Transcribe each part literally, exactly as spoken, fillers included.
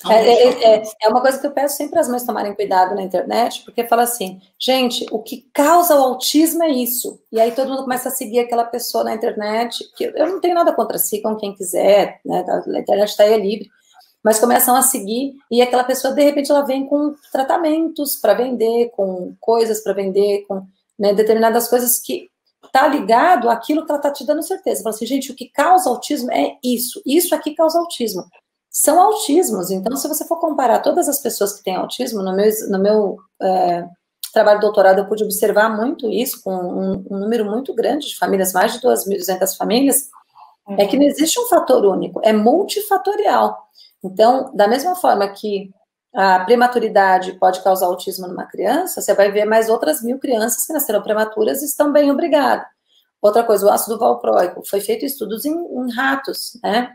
São É, é, é, multifatores. é uma coisa que eu peço sempre às mães tomarem cuidado na internet, porque fala assim, gente, o que causa o autismo é isso. E aí todo mundo começa a seguir aquela pessoa na internet, que eu não tenho nada contra si, com quem quiser, né? A internet está aí, é livre, mas começam a seguir, e aquela pessoa, de repente, ela vem com tratamentos para vender, com coisas para vender, com, né, determinadas coisas que tá ligado àquilo que ela tá te dando certeza. Fala assim, gente, o que causa autismo é isso, isso aqui causa autismo. São autismos, então se você for comparar todas as pessoas que têm autismo, no meu, no meu é, trabalho de doutorado eu pude observar muito isso, com um, um número muito grande de famílias, mais de duas mil e duzentas famílias, uhum. É que não existe um fator único, é multifatorial. Então, da mesma forma que a prematuridade pode causar autismo numa criança, você vai ver mais outras mil crianças que nasceram prematuras e estão bem, obrigado. Outra coisa, o ácido valproico, foi feito estudos em, em ratos, né?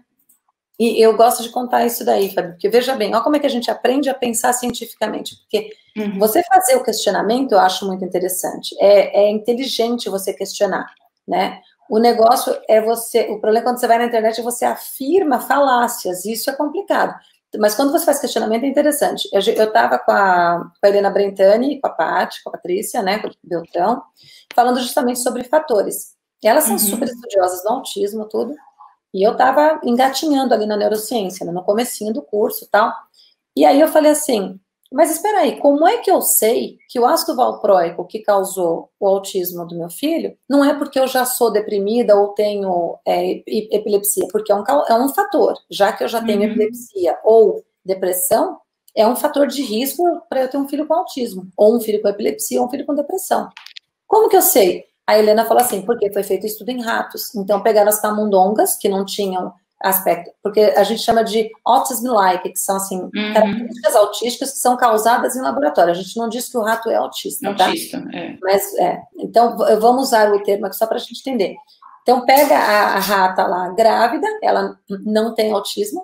E eu gosto de contar isso daí, Fábio, porque veja bem, olha como é que a gente aprende a pensar cientificamente, porque uhum. Você fazer o questionamento eu acho muito interessante, é, é inteligente você questionar, né? O negócio é você, o problema é quando você vai na internet e você afirma falácias, isso é complicado, mas quando você faz questionamento é interessante. Eu estava com a, com a Helena Brentani, com a Paty, com a Patrícia, né, com o Beltrão, falando justamente sobre fatores. E elas são uhum. super estudiosas no autismo, tudo, e eu estava engatinhando ali na neurociência, né, no comecinho do curso e tal. E aí eu falei assim, mas espera aí, como é que eu sei que o ácido valproico que causou o autismo do meu filho não é porque eu já sou deprimida ou tenho é, epilepsia? Porque é um, é um fator, já que eu já tenho uhum. epilepsia ou depressão, é um fator de risco para eu ter um filho com autismo, ou um filho com epilepsia, ou um filho com depressão. Como que eu sei? A Helena falou assim, porque foi feito estudo em ratos. Então, pegaram as camundongas, que não tinham aspecto, porque a gente chama de autism-like, que são, assim, uhum. características autísticas que são causadas em laboratório. A gente não diz que o rato é autista, autista tá? É. Mas, é. Então, vamos usar o termo aqui só para a gente entender. Então, pega a, a rata lá grávida, ela não tem autismo,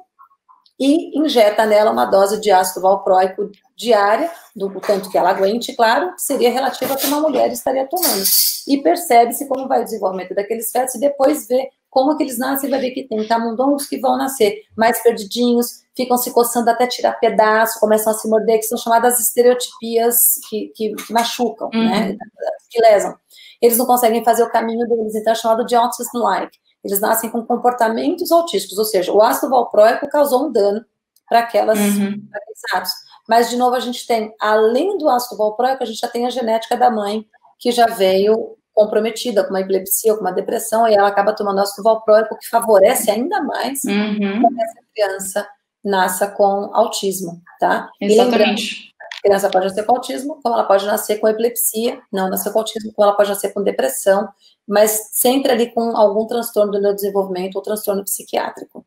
e injeta nela uma dose de ácido valproico diária, do tanto que ela aguente, claro, que seria relativa a que uma mulher estaria tomando. E percebe-se como vai o desenvolvimento daqueles fetos e depois vê como que eles nascem, vai ver que tem camundongos que vão nascer mais perdidinhos, ficam se coçando até tirar pedaço, começam a se morder, que são chamadas estereotipias que, que, que machucam, uhum. né, que lesam. Eles não conseguem fazer o caminho deles, então é chamado de autism-like. Eles nascem com comportamentos autísticos, ou seja, o ácido valproico causou um dano para aquelas uhum. para aqueles ratos. Mas, de novo, a gente tem, além do ácido valproico, a gente já tem a genética da mãe, que já veio comprometida com uma epilepsia ou com uma depressão, e ela acaba tomando ácido valproico, que favorece ainda mais uhum. que essa criança nasça com autismo, tá? Exatamente. A criança pode nascer com autismo, como ela pode nascer com epilepsia, não nascer com autismo, como ela pode nascer com depressão, mas sempre ali com algum transtorno do neurodesenvolvimento ou transtorno psiquiátrico.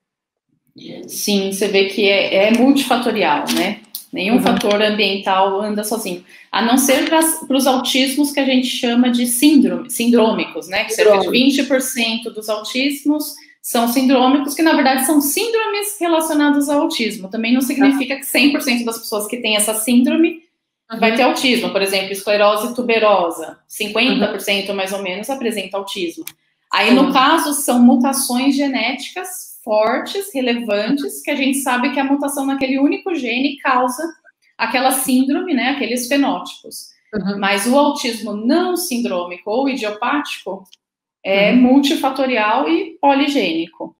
Sim, você vê que é, é multifatorial, né? Nenhum uhum. fator ambiental anda sozinho. A não ser para os autismos que a gente chama de síndrome, sindrômicos, né? Que cerca de vinte por cento dos autismos são sindrômicos, que na verdade são síndromes relacionadas ao autismo. Também não significa que cem por cento das pessoas que têm essa síndrome uhum. vai ter autismo. Por exemplo, esclerose tuberosa, cinquenta por cento uhum. mais ou menos apresenta autismo. Aí, uhum. no caso, são mutações genéticas fortes, relevantes, que a gente sabe que a mutação naquele único gene causa aquela síndrome, né, aqueles fenótipos. Uhum. Mas o autismo não sindrômico ou idiopático é uhum. multifatorial e poligênico.